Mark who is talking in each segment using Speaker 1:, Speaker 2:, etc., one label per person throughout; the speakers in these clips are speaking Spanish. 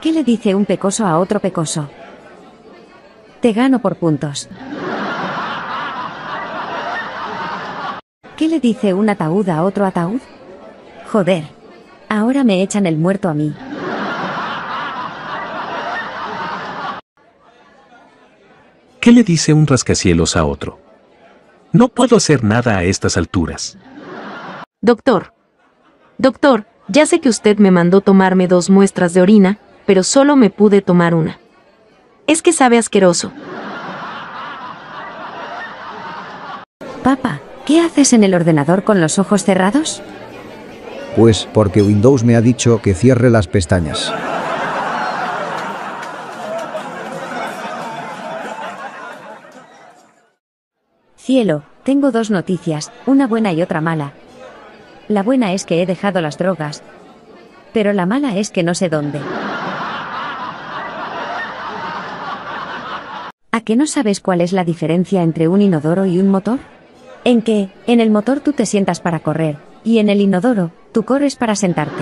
Speaker 1: ¿Qué le dice un pecoso a otro pecoso? Te gano por puntos. ¿Qué le dice un ataúd a otro ataúd? Joder. Ahora me echan el muerto a mí.
Speaker 2: ¿Qué le dice un rascacielos a otro? No puedo hacer nada a estas alturas.
Speaker 3: Doctor. Doctor, ya sé que usted me mandó tomarme 2 muestras de orina, pero solo me pude tomar una. Es que sabe asqueroso.
Speaker 1: Papá, ¿qué haces en el ordenador con los ojos cerrados?
Speaker 4: Pues porque Windows me ha dicho que cierre las pestañas.
Speaker 1: Cielo, tengo 2 noticias, una buena y otra mala. La buena es que he dejado las drogas, pero la mala es que no sé dónde. ¿A qué no sabes cuál es la diferencia entre un inodoro y un motor? En que, en el motor tú te sientas para correr, y en el inodoro, tú corres para sentarte.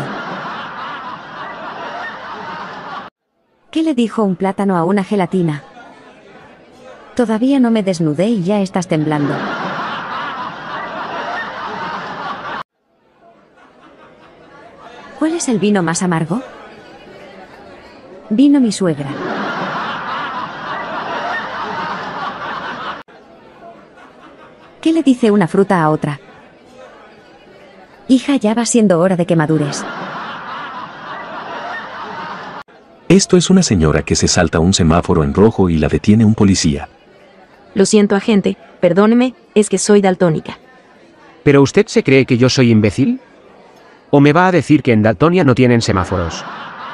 Speaker 1: ¿Qué le dijo un plátano a una gelatina? Todavía no me desnudé y ya estás temblando. ¿Cuál es el vino más amargo? Vino mi suegra. ¿Qué le dice una fruta a otra? Hija, ya va siendo hora de que madures.
Speaker 2: Esto es una señora que se salta un semáforo en rojo y la detiene un policía.
Speaker 3: Lo siento, agente, perdóneme, es que soy daltónica.
Speaker 5: ¿Pero usted se cree que yo soy imbécil? ¿O me va a decir que en Daltonia no tienen semáforos?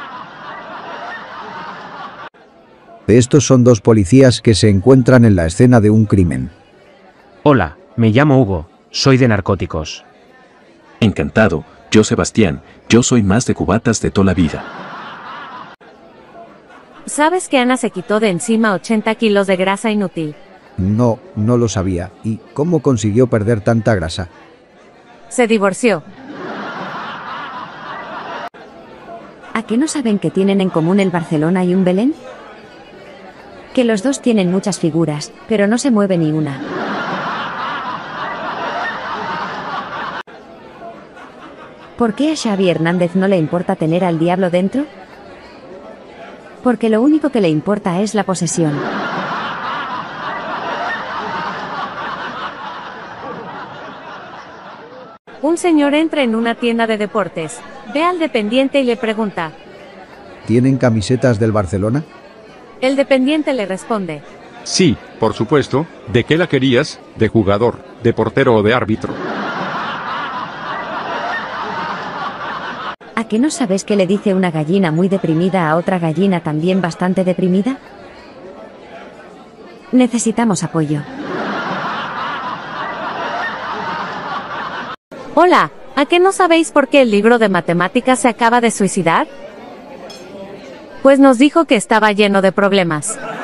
Speaker 4: Estos son 2 policías que se encuentran en la escena de un crimen.
Speaker 5: Hola, me llamo Hugo, soy de narcóticos.
Speaker 2: Encantado, yo Sebastián, yo soy más de cubatas de toda la vida.
Speaker 6: ¿Sabes que Ana se quitó de encima 80 kilos de grasa inútil?
Speaker 4: No, no lo sabía. ¿Y cómo consiguió perder tanta grasa?
Speaker 6: Se divorció.
Speaker 1: ¿A qué no saben que tienen en común el Barcelona y un Belén? Que los 2 tienen muchas figuras, pero no se mueve ni una. ¿Por qué a Xavi Hernández no le importa tener al diablo dentro? Porque lo único que le importa es la posesión.
Speaker 6: Un señor entra en una tienda de deportes, ve al dependiente y le pregunta.
Speaker 4: ¿Tienen camisetas del Barcelona?
Speaker 6: El dependiente le responde.
Speaker 7: Sí, por supuesto. ¿De qué la querías? ¿De jugador, de portero o de árbitro?
Speaker 1: ¿A qué no sabes qué le dice una gallina muy deprimida a otra gallina también bastante deprimida? Necesitamos apoyo.
Speaker 6: Hola, ¿a qué no sabéis por qué el libro de matemáticas se acaba de suicidar? Pues nos dijo que estaba lleno de problemas.